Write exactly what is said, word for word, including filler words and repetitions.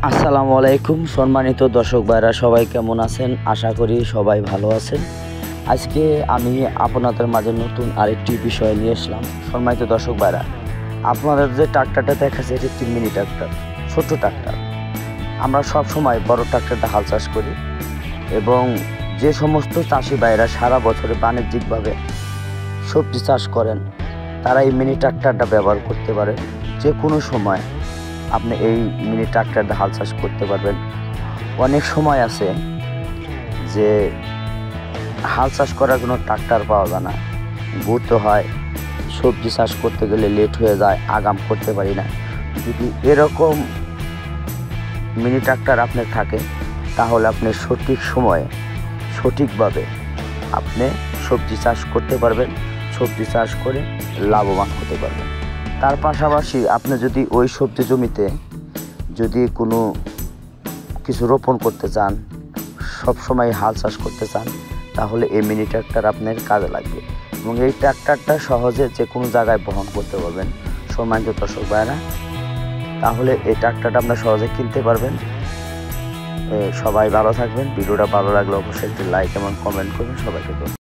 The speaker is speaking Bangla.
আসসালামু আলাইকুম সম্মানিত দর্শক ভাইরা, সবাই কেমন আছেন? আশা করি সবাই ভালো আছেন। আজকে আমি আপনাদের মাঝে নতুন আরেকটি বিষয় নিয়ে আসলাম। সম্মানিত দর্শক ভাইরা, আপনাদের যে ট্রাক্টরটা দেখাচ্ছে এটি একটি মিনি ট্রাক্টর, ছোট্ট ট্রাক্টর। আমরা সব সময় বড় ট্রাক্টরটা হাল চাষ করি এবং যে সমস্ত চাষি ভাইরা সারা বছরে বাণিজ্যিকভাবে সবজি চাষ করেন তারা এই মিনি ট্রাক্টরটা ব্যবহার করতে পারে। যে কোনো সময় আপনি এই মিনি ট্রাক্টর দিয়ে হাল চাষ করতে পারবেন। অনেক সময় আছে যে হাল চাষ করার জন্য ট্রাক্টর পাওয়া যায় না, ঘুরতে হয়, সবজি চাষ করতে গেলে লেট হয়ে যায়, আগাম করতে পারি না। যদি এরকম মিনি ট্রাক্টর আপনার থাকে তাহলে আপনি সঠিক সময়ে সঠিকভাবে আপনি সবজি চাষ করতে পারবেন, সবজি চাষ করে লাভবান হতে পারবেন। তার পাশাপাশি আপনি যদি ওই সবজি জমিতে যদি কোনো কিছু রোপণ করতে চান, সব সময় হাল চাষ করতে চান, তাহলে এই মিনি ট্রাক্টর আপনার কাজে লাগবে এবং এই ট্রাক্টরটা সহজে যে কোনো জায়গায় বহন করতে পারবেন। সম্মানিত দর্শক ভাইরা, তাহলে এই ট্রাক্টরটা আপনার সহজে কিনতে পারবেন। সবাই ভালো থাকবেন। ভিডিওটা ভালো লাগলে অবশ্যই একটি লাইক এবং কমেন্ট করবেন। সবাইকে